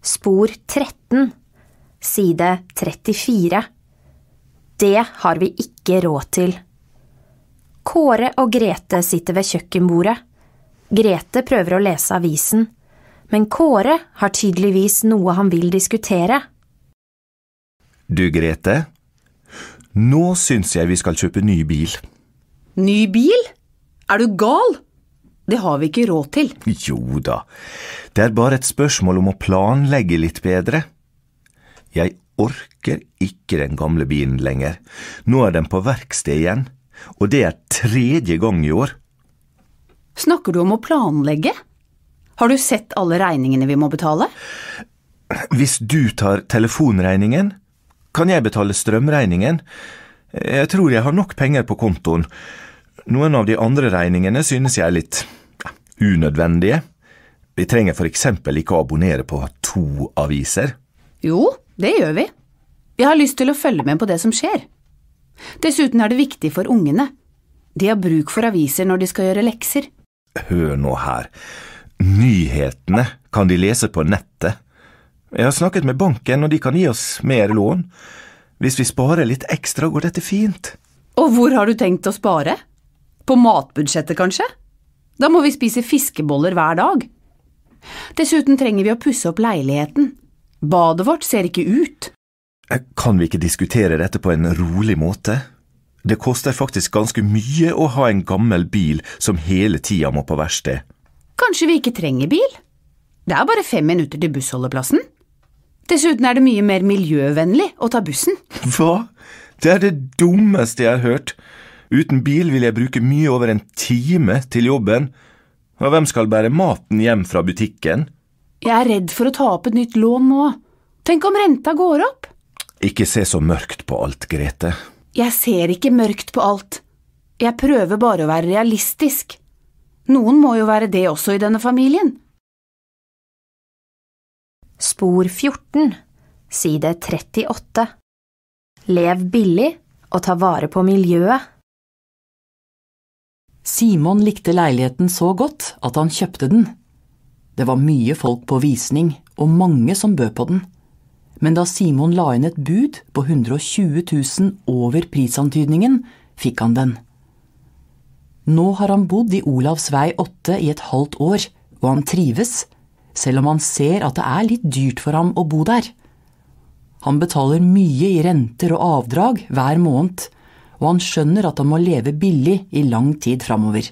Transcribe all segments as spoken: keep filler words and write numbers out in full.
Spor tretten, side trettifire. Det har vi ikke råd til. Kåre og Grete sitter ved kjøkkenbordet. Grete prøver å lese avisen, men Kåre har tydeligvis noe han vil diskutere. Du, Grete, nå syns jeg vi skal kjøpe ny bil. Ny bil? Er du gal? Det har vi ikke råd til. Jo da, det er bare et spørsmål om å planlegge litt bedre. Jeg orker ikke den gamle bilen lenger. Nå er den på verksted igjen, og det er tredje gang i år. Snakker du om å planlegge? Har du sett alle regningene vi må betale? Hvis du tar telefonregningen, kan jeg betale strømregningen. Jeg tror jeg har nok penger på kontoen. Noen av de andre regningene synes jeg er litt ja, unødvendige. Vi trenger for eksempel ikke å abonnere på to aviser. Jo, det gjør vi. Vi har lyst til å følge med på det som skjer. Dessuten er det viktig for ungene. De har bruk for aviser når de skal gjøre lekser. Hør nå her. Nyhetene kan de lese på nettet. Jeg har snakket med banken, og de kan gi oss mer lån. Hvis vi sparer litt ekstra, går dette fint. Og hvor har du tenkt å spare? På matbudsjettet, kanskje? Da må vi spise fiskeboller hver dag. Dessuten trenger vi å pusse opp leiligheten. Badet vårt ser ikke ut. Kan vi ikke diskutere dette på en rolig måte? Det koster faktisk ganske mye å ha en gammel bil som hele tida må på verksted. Kanskje vi ikke trenger bil? Det er bare fem minutter til bussholdeplassen. Dessuten er det mye mer miljøvennlig å ta bussen. Hva? Det er det dummeste jeg har hørt. Uten bil vil jeg bruke mye over en time til jobben. Og hvem skal bære maten hjem fra butikken? Jeg er redd for å ta opp et nytt lån nå. Tenk om renta går opp? Ikke se så mørkt på alt, Grete. Jeg ser ikke mørkt på alt. Jeg prøver bare å være realistisk. Noen må jo være det også i denne familien. Spor fjorten, side trettiåtte. Lev billig og ta vare på miljøet. Simon likte leiligheten så godt at han kjøpte den. Det var mye folk på visning, og mange som bød på den. Men da Simon la inn et bud på hundre og tjue tusen over prisantydningen, fikk han den. Nå har han bodd i Olavs vei åtte i et halvt år, og han trives, selv om han ser at det er litt dyrt for ham å bo der. Han betaler mye i renter og avdrag hver måned, og han skjønner at han må leve billig i lang tid fremover.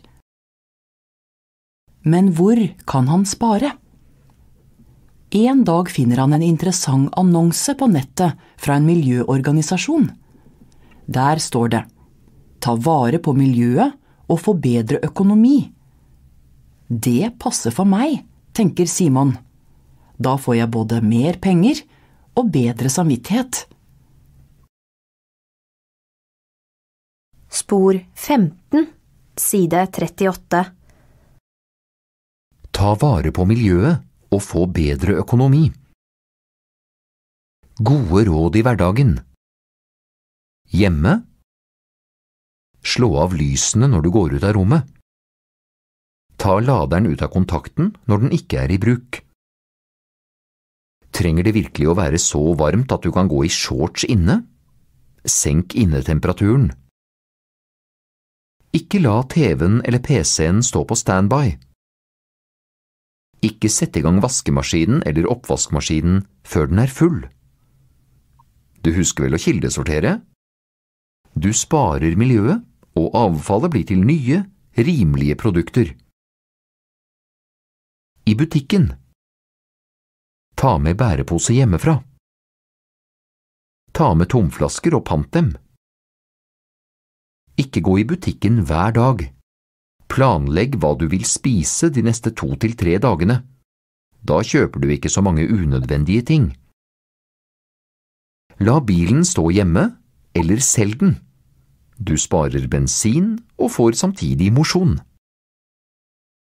Men hvor kan han spare? En dag finner han en interessant annonse på nettet fra en miljøorganisasjon. Der står det: ta vare på miljøet og få bedre økonomi. Det passer for meg, tenker Simon. Da får jeg både mer penger og bedre samvittighet. Spor femten, side trettiåtte. Ta vare på miljøet og få bedre økonomi. Gode råd i hverdagen. Hjemme. Slå av lysene når du går ut av rommet. Ta laderen ut av kontakten når den ikke er i bruk. Trenger det virkelig å være så varmt at du kan gå i shorts inne? Senk innetemperaturen. Ikke la T V-en eller P C-en stå på standby. Ikke sette i gang vaskemaskinen eller oppvaskmaskinen før den er full. Du husker vel å kildesortere? Du sparer miljøet, og avfallet blir til nye, rimelige produkter. I butikken. Ta med bærepose hjemmefra. Ta med tomflasker og pant dem. Ikke gå i butikken hver dag. Planlegg hva du vil spise de neste to til tre dagene. Da kjøper du ikke så mange unødvendige ting. La bilen stå hjemme, eller selg den. Du sparer bensin og får samtidig mosjon.